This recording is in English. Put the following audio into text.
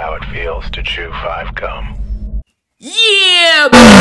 how it feels to chew 5 gum. Yeah!